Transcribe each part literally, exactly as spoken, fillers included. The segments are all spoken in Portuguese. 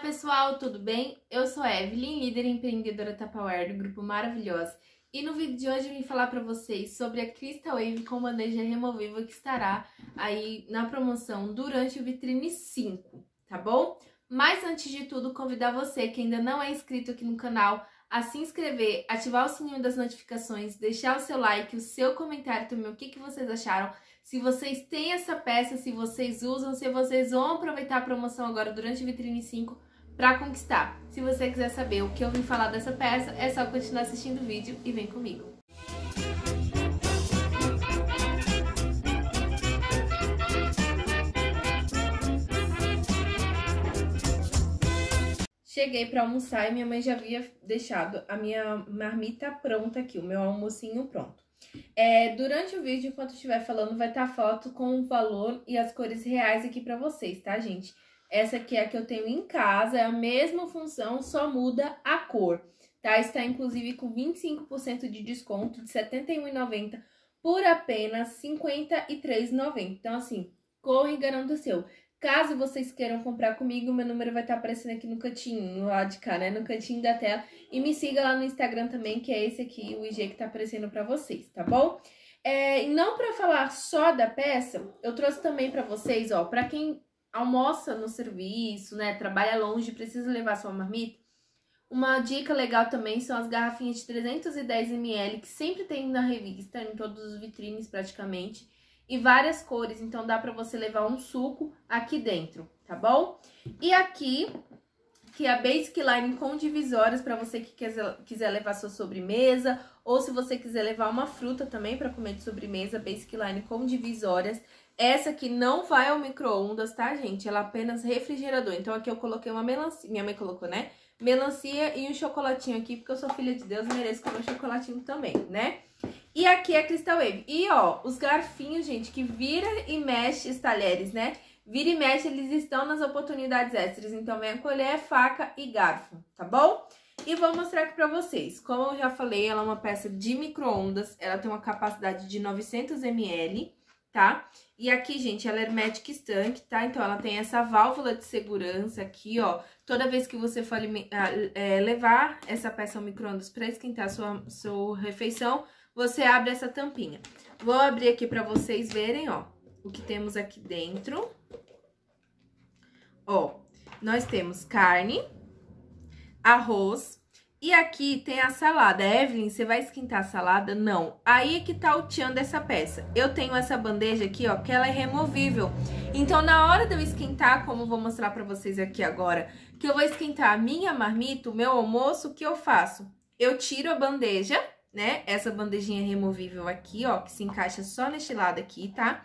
pessoal, tudo bem? Eu sou a Evelyn, líder empreendedora Tupperware do grupo Maravilhosa. E no vídeo de hoje eu vim falar para vocês sobre a Crystal Wave com bandeja removível que estará aí na promoção durante o Vitrine cinco, tá bom? Mas antes de tudo, convidar você que ainda não é inscrito aqui no canal a se inscrever, ativar o sininho das notificações, deixar o seu like, o seu comentário também, o que, que vocês acharam. Se vocês têm essa peça, se vocês usam, se vocês vão aproveitar a promoção agora durante o Vitrine cinco para conquistar. Se você quiser saber o que eu vim falar dessa peça, é só continuar assistindo o vídeo e vem comigo. Cheguei para almoçar e minha mãe já havia deixado a minha marmita pronta aqui, o meu almocinho pronto. É, durante o vídeo, enquanto eu estiver falando, vai estar a foto com o valor e as cores reais aqui pra vocês, tá, gente? Essa aqui é a que eu tenho em casa, é a mesma função, só muda a cor, tá? Está, inclusive, com vinte e cinco por cento de desconto, de setenta e um reais e noventa centavos por apenas cinquenta e três reais e noventa centavos. Então, assim, corre e garanta o seu. Caso vocês queiram comprar comigo, meu número vai estar aparecendo aqui no cantinho, no lado de cá, né? No cantinho da tela. E me siga lá no Instagram também, que é esse aqui, o I G que tá aparecendo pra vocês, tá bom? É, e não pra falar só da peça, eu trouxe também pra vocês, ó, pra quem almoça no serviço, né? Trabalha longe, precisa levar sua marmita. Uma dica legal também são as garrafinhas de trezentos e dez mililitros, que sempre tem na revista, em todos os vitrines praticamente. E várias cores, então dá pra você levar um suco aqui dentro, tá bom? E aqui, que é a Basic Line com divisórias pra você que quiser levar sua sobremesa, ou se você quiser levar uma fruta também pra comer de sobremesa, Basic Line com divisórias. Essa aqui não vai ao micro-ondas, tá, gente? Ela é apenas refrigerador. Então aqui eu coloquei uma melancia, minha mãe colocou, né? Melancia e um chocolatinho aqui, porque eu sou filha de Deus, mereço comer um chocolatinho também, né? E aqui é a Crystal Wave. E, ó, os garfinhos, gente, que vira e mexe os talheres, né? Vira e mexe, eles estão nas oportunidades extras. Então, vem a colher, faca e garfo, tá bom? E vou mostrar aqui pra vocês. Como eu já falei, ela é uma peça de micro-ondas. Ela tem uma capacidade de novecentos mililitros, tá? E aqui, gente, ela é hermetic estanque, tá? Então, ela tem essa válvula de segurança aqui, ó. Toda vez que você for é, levar essa peça ao micro-ondas pra esquentar a sua, sua refeição, você abre essa tampinha. Vou abrir aqui pra vocês verem, ó, o que temos aqui dentro. Ó, nós temos carne, arroz e aqui tem a salada. Evelyn, você vai esquentar a salada? Não. Aí é que tá o tchan dessa peça. Eu tenho essa bandeja aqui, ó, que ela é removível. Então, na hora de eu esquentar, como eu vou mostrar pra vocês aqui agora, que eu vou esquentar a minha marmita, o meu almoço, o que eu faço? Eu tiro a bandeja, né? Essa bandejinha removível aqui, ó, que se encaixa só neste lado aqui, tá?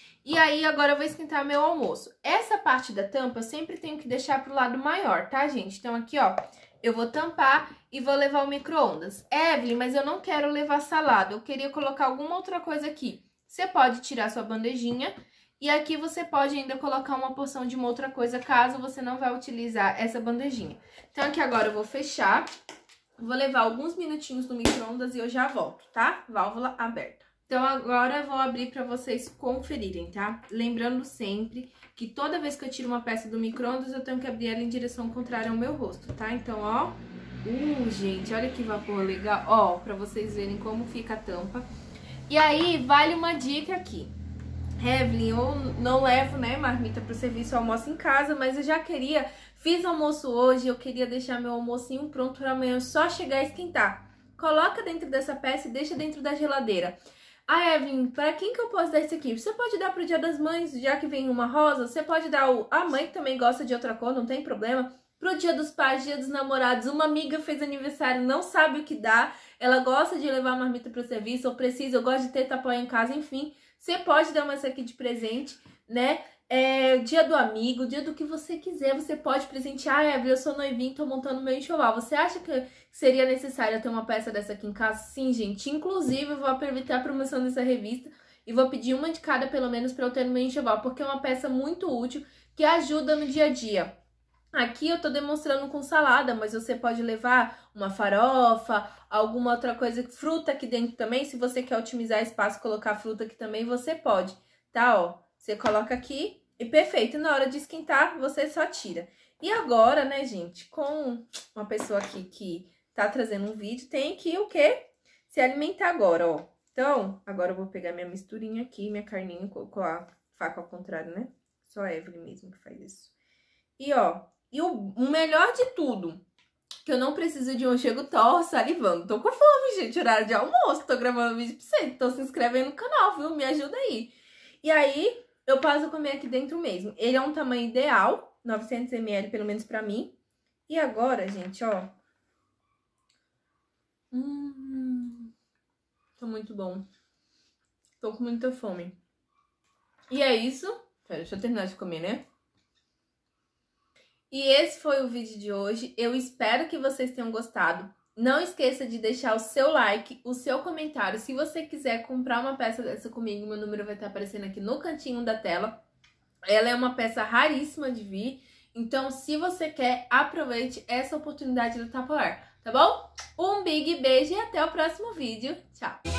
E aí, agora eu vou esquentar meu almoço. Essa parte da tampa eu sempre tenho que deixar pro lado maior, tá, gente? Então, aqui, ó, eu vou tampar e vou levar ao micro-ondas. Evelyn, mas eu não quero levar salada, eu queria colocar alguma outra coisa aqui. Você pode tirar sua bandejinha e aqui você pode ainda colocar uma porção de uma outra coisa, caso você não vai utilizar essa bandejinha. Então, aqui agora eu vou fechar. Vou levar alguns minutinhos no micro-ondas e eu já volto, tá? Válvula aberta. Então, agora eu vou abrir pra vocês conferirem, tá? Lembrando sempre que toda vez que eu tiro uma peça do micro-ondas, eu tenho que abrir ela em direção contrária ao meu rosto, tá? Então, ó... Uh, gente, olha que vapor legal. Ó, pra vocês verem como fica a tampa. E aí, vale uma dica aqui. Evelyn, eu não levo, né, marmita pro serviço, eu almoço em casa, mas eu já queria... Fiz almoço hoje, eu queria deixar meu almocinho pronto para amanhã, só chegar e esquentar. Coloca dentro dessa peça e deixa dentro da geladeira. Ah, Evelyn, para quem que eu posso dar isso aqui? Você pode dar pro Dia das Mães, já que vem uma rosa. Você pode dar o... A mãe que também gosta de outra cor, não tem problema. Pro Dia dos Pais, Dia dos Namorados. Uma amiga fez aniversário, não sabe o que dá. Ela gosta de levar a marmita pro serviço, ou precisa, eu gosto de ter Tupperware em casa, enfim. Você pode dar uma essa aqui de presente, né? É, dia do amigo, dia do que você quiser, você pode presentear. Ah, Evelyn, eu sou noivinha, tô montando meu enxoval. Você acha que seria necessário ter uma peça dessa aqui em casa? Sim, gente. Inclusive, eu vou aproveitar a promoção dessa revista e vou pedir uma de cada, pelo menos, pra eu ter no meu enxoval, porque é uma peça muito útil, que ajuda no dia a dia. Aqui eu tô demonstrando com salada, mas você pode levar uma farofa, alguma outra coisa, fruta aqui dentro também. Se você quer otimizar espaço, colocar fruta aqui também, você pode, tá? Ó, você coloca aqui e perfeito. Na hora de esquentar, você só tira. E agora, né, gente, com uma pessoa aqui que tá trazendo um vídeo, tem que o quê? Se alimentar agora, ó. Então, agora eu vou pegar minha misturinha aqui, minha carninha com a faca ao contrário, né? Só a Evelyn mesmo que faz isso. E, ó, e o, o melhor de tudo, que eu não preciso de um, eu chego tô salivando. Tô com fome, gente, horário de almoço, tô gravando vídeo pra você. Então se inscreve aí no canal, viu? Me ajuda aí. E aí, eu passo a comer aqui dentro mesmo. Ele é um tamanho ideal, novecentos mililitros, pelo menos pra mim. E agora, gente, ó. Hum, tá muito bom. Tô com muita fome. E é isso. Pera, deixa eu terminar de comer, né? E esse foi o vídeo de hoje. Eu espero que vocês tenham gostado. Não esqueça de deixar o seu like, o seu comentário. Se você quiser comprar uma peça dessa comigo, meu número vai estar aparecendo aqui no cantinho da tela. Ela é uma peça raríssima de vir. Então, se você quer, aproveite essa oportunidade do Tupperware, tá bom? Um big beijo e até o próximo vídeo. Tchau!